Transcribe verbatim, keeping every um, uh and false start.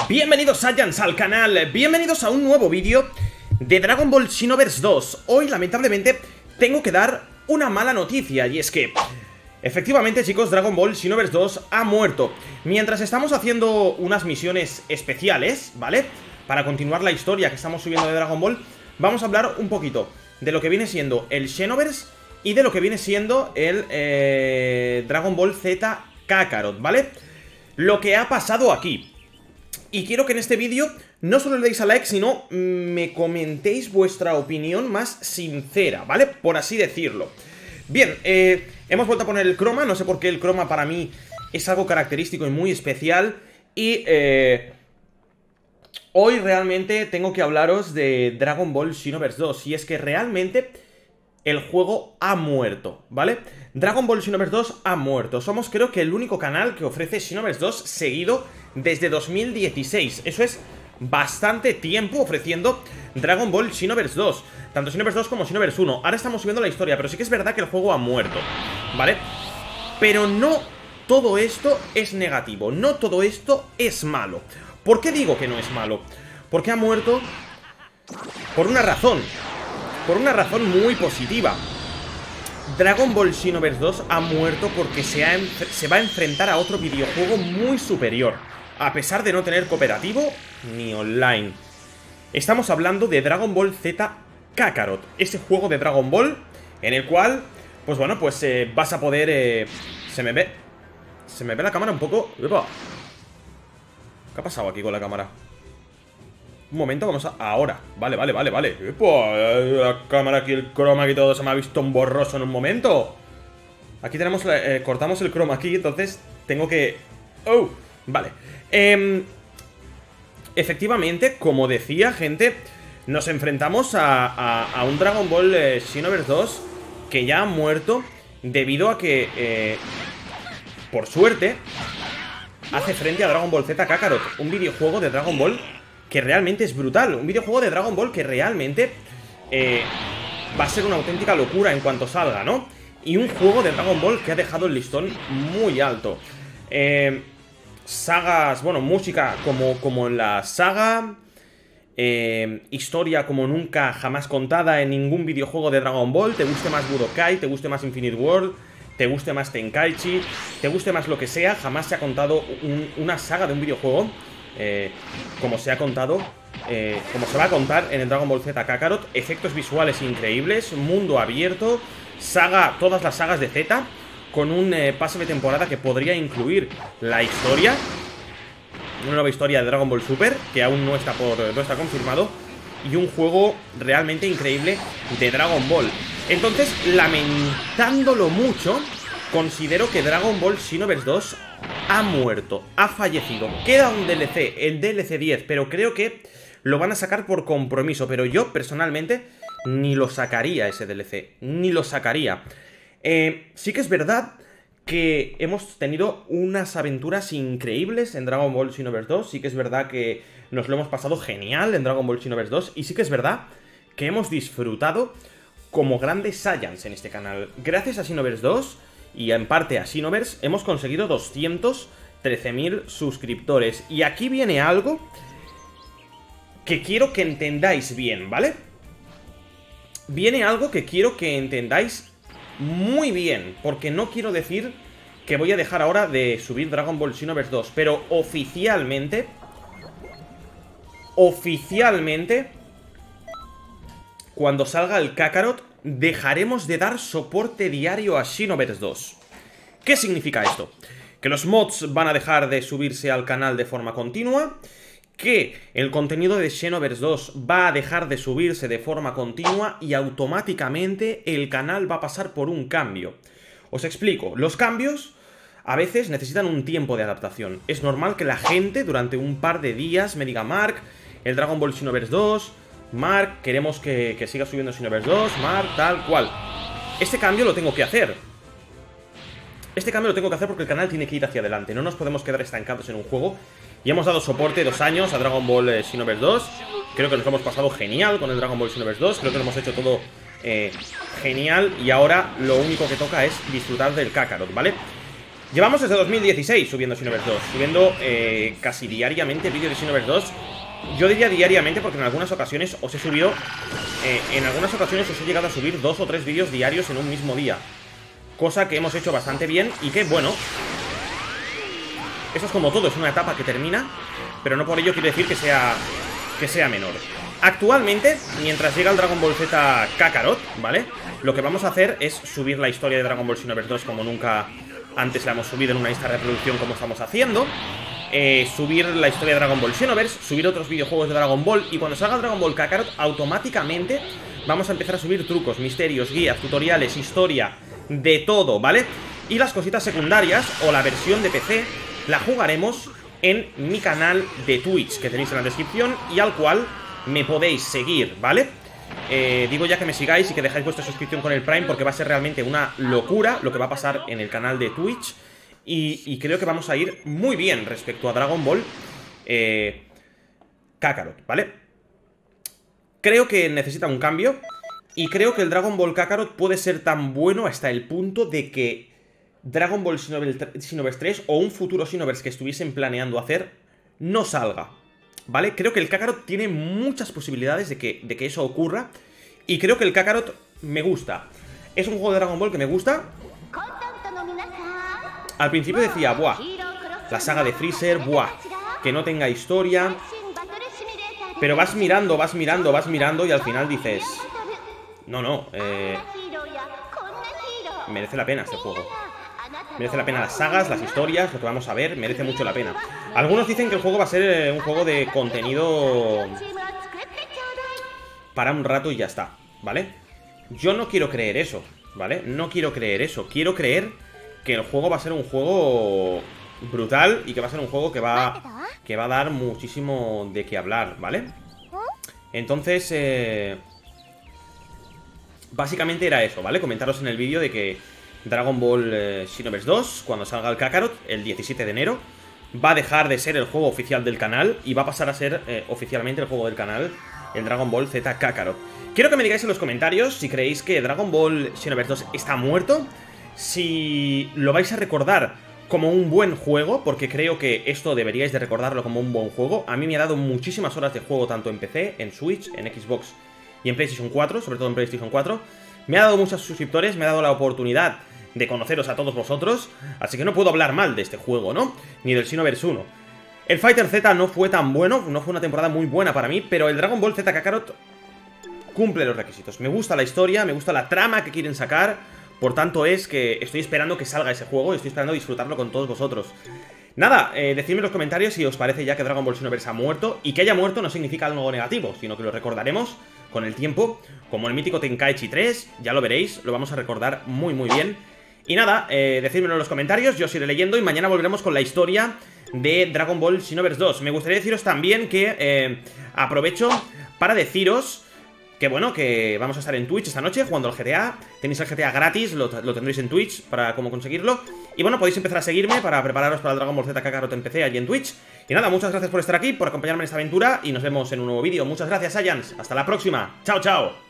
Bienvenidos Saiyans al canal, bienvenidos a un nuevo vídeo de Dragon Ball Xenoverse dos. Hoy lamentablemente tengo que dar una mala noticia y es que efectivamente chicos, Dragon Ball Xenoverse dos ha muerto. Mientras estamos haciendo unas misiones especiales, ¿vale? Para continuar la historia que estamos subiendo de Dragon Ball, vamos a hablar un poquito de lo que viene siendo el Xenoverse y de lo que viene siendo el eh, Dragon Ball Z Kakarot, ¿vale? Lo que ha pasado aquí. Y quiero que en este vídeo no solo le deis a like, sino me comentéis vuestra opinión más sincera, ¿vale? Por así decirlo. Bien, eh, hemos vuelto a poner el croma. No sé por qué el croma para mí es algo característico y muy especial. Y eh, hoy realmente tengo que hablaros de Dragon Ball Xenoverse dos. Y es que realmente el juego ha muerto, ¿vale? Dragon Ball Xenoverse dos ha muerto. Somos creo que el único canal que ofrece Xenoverse dos seguido desde dos mil dieciséis. Eso es bastante tiempo ofreciendo Dragon Ball Xenoverse dos. Tanto Xenoverse dos como Xenoverse uno. Ahora estamos subiendo la historia, pero sí que es verdad que el juego ha muerto, ¿vale? Pero no todo esto es negativo. No todo esto es malo. ¿Por qué digo que no es malo? Porque ha muerto por una razón. Por una razón muy positiva. Dragon Ball Xenoverse dos ha muerto porque se, ha se va a enfrentar a otro videojuego muy superior, a pesar de no tener cooperativo ni online. Estamos hablando de Dragon Ball Z Kakarot, ese juego de Dragon Ball en el cual, pues bueno, pues eh, vas a poder... Eh, se me ve... Se me ve la cámara un poco... ¡Epa! ¿Qué ha pasado aquí con la cámara? Un momento, vamos a... Ahora, vale, vale, vale, vale. ¡Epa! La cámara aquí, el croma aquí, todo se me ha visto un borroso en un momento. Aquí tenemos... La, eh, cortamos el croma aquí, entonces tengo que... ¡Oh! Vale. Eh, efectivamente, como decía, gente, nos enfrentamos a, a, a un Dragon Ball eh, Xenoverse dos que ya ha muerto debido a que, eh, por suerte, hace frente a Dragon Ball Z Kakarot, un videojuego de Dragon Ball que realmente es brutal. Un videojuego de Dragon Ball que realmente eh, va a ser una auténtica locura en cuanto salga, ¿no? Y un juego de Dragon Ball que ha dejado el listón muy alto. Eh, sagas, bueno, música como, como en la saga, eh, historia como nunca jamás contada en ningún videojuego de Dragon Ball. Te guste más Budokai, te guste más Infinite World, te guste más Tenkaichi, te guste más lo que sea, jamás se ha contado un, una saga de un videojuego Eh, como se ha contado, eh, como se va a contar en el Dragon Ball Z Kakarot. Efectos visuales increíbles, mundo abierto, saga, todas las sagas de Z, con un eh, pase de temporada que podría incluir la historia, una nueva historia de Dragon Ball Super, que aún no está, por, no está confirmado, y un juego realmente increíble de Dragon Ball. Entonces, lamentándolo mucho, considero que Dragon Ball Xenoverse dos ha muerto, ha fallecido. Queda un D L C, el D L C diez, pero creo que lo van a sacar por compromiso. Pero yo, personalmente, ni lo sacaría ese D L C, ni lo sacaría. eh, Sí que es verdad que hemos tenido unas aventuras increíbles en Dragon Ball Xenoverse dos. Sí que es verdad que nos lo hemos pasado genial en Dragon Ball Xenoverse dos. Y sí que es verdad que hemos disfrutado como grandes Saiyans en este canal. Gracias a Xenoverse dos y en parte a Xenoverse hemos conseguido doscientos trece mil suscriptores. Y aquí viene algo que quiero que entendáis bien, ¿vale? Viene algo que quiero que entendáis muy bien, porque no quiero decir que voy a dejar ahora de subir Dragon Ball Xenoverse dos, pero oficialmente Oficialmente cuando salga el Kakarot dejaremos de dar soporte diario a Xenoverse dos. ¿Qué significa esto? Que los mods van a dejar de subirse al canal de forma continua, que el contenido de Xenoverse dos va a dejar de subirse de forma continua y automáticamente el canal va a pasar por un cambio. Os explico, los cambios a veces necesitan un tiempo de adaptación. Es normal que la gente durante un par de días me diga: Mark, el Dragon Ball Xenoverse dos... Mark, queremos que, que siga subiendo Xenoverse dos, Mark, tal cual. Este cambio lo tengo que hacer. Este cambio lo tengo que hacer porque el canal tiene que ir hacia adelante. No nos podemos quedar estancados en un juego. Y hemos dado soporte dos años a Dragon Ball eh, Xenoverse dos. Creo que nos lo hemos pasado genial con el Dragon Ball Xenoverse dos. Creo que lo hemos hecho todo eh, genial. Y ahora lo único que toca es disfrutar del Kakarot, ¿vale? Llevamos desde dos mil dieciséis subiendo Xenoverse dos, subiendo eh, casi diariamente vídeos de Xenoverse dos. Yo diría diariamente porque en algunas ocasiones os he subido, eh, en algunas ocasiones os he llegado a subir dos o tres vídeos diarios en un mismo día. Cosa que hemos hecho bastante bien y que, bueno, eso es como todo, es una etapa que termina, pero no por ello quiere decir que sea, que sea menor. Actualmente, mientras llega el Dragon Ball Z Kakarot, ¿vale? Lo que vamos a hacer es subir la historia de Dragon Ball Xenoverse dos como nunca antes la hemos subido en una lista de reproducción como estamos haciendo. Eh, subir la historia de Dragon Ball Xenoverse, subir otros videojuegos de Dragon Ball. Y cuando salga el Dragon Ball Kakarot, automáticamente vamos a empezar a subir trucos, misterios, guías, tutoriales, historia, de todo, ¿vale? Y las cositas secundarias, o la versión de P C, la jugaremos en mi canal de Twitch, que tenéis en la descripción y al cual me podéis seguir, ¿vale? Eh, digo ya que me sigáis y que dejáis vuestra suscripción con el Prime, porque va a ser realmente una locura lo que va a pasar en el canal de Twitch. Y, y creo que vamos a ir muy bien respecto a Dragon Ball eh, Kakarot, ¿vale? Creo que necesita un cambio. Y creo que el Dragon Ball Kakarot puede ser tan bueno hasta el punto de que Dragon Ball Xenoverse tres o un futuro Xenoverse que estuviesen planeando hacer no salga, ¿vale? Creo que el Kakarot tiene muchas posibilidades de que, de que eso ocurra. Y creo que el Kakarot me gusta. Es un juego de Dragon Ball que me gusta. Al principio decía, buah, la saga de Freezer, buah, que no tenga historia. Pero vas mirando, vas mirando, vas mirando y al final dices, no, no, eh, merece la pena este juego. Merece la pena las sagas, las historias, lo que vamos a ver, merece mucho la pena. Algunos dicen que el juego va a ser eh, un juego de contenido para un rato y ya está, ¿vale? Yo no quiero creer eso, ¿vale? No quiero creer eso. Quiero creer que el juego va a ser un juego brutal y que va a ser un juego que va, que va a dar muchísimo de qué hablar, ¿vale? Entonces, eh, básicamente era eso, ¿vale? Comentaros en el vídeo de que Dragon Ball eh, Xenoverse dos, cuando salga el Kakarot, el diecisiete de enero, va a dejar de ser el juego oficial del canal y va a pasar a ser eh, oficialmente el juego del canal, el Dragon Ball Z Kakarot. Quiero que me digáis en los comentarios si creéis que Dragon Ball Xenoverse dos está muerto, si lo vais a recordar como un buen juego, porque creo que esto deberíais de recordarlo como un buen juego. A mí me ha dado muchísimas horas de juego tanto en P C, en Switch, en Xbox y en PlayStation cuatro, sobre todo en PlayStation cuatro. Me ha dado muchos suscriptores, me ha dado la oportunidad de conoceros a todos vosotros, así que no puedo hablar mal de este juego, ¿no? Ni del Xenoverse uno. El Fighter Z no fue tan bueno, no fue una temporada muy buena para mí, pero el Dragon Ball Z Kakarot cumple los requisitos. Me gusta la historia, me gusta la trama que quieren sacar. Por tanto es que estoy esperando que salga ese juego y estoy esperando disfrutarlo con todos vosotros. Nada, eh, decidme en los comentarios si os parece ya que Dragon Ball Xenoverse ha muerto. Y que haya muerto no significa algo negativo, sino que lo recordaremos con el tiempo, como el mítico Tenkaichi tres, ya lo veréis, lo vamos a recordar muy muy bien. Y nada, eh, decídmelo en los comentarios, yo os iré leyendo y mañana volveremos con la historia de Dragon Ball Xenoverse dos. Me gustaría deciros también que eh, aprovecho para deciros que bueno, que vamos a estar en Twitch esta noche jugando al G T A. Tenéis el G T A gratis, lo, lo tendréis en Twitch para cómo conseguirlo. Y bueno, podéis empezar a seguirme para prepararos para el Dragon Ball Z Kakarot en P C allí en Twitch. Y nada, muchas gracias por estar aquí, por acompañarme en esta aventura y nos vemos en un nuevo vídeo. Muchas gracias, Saiyans. Hasta la próxima. Chao, chao.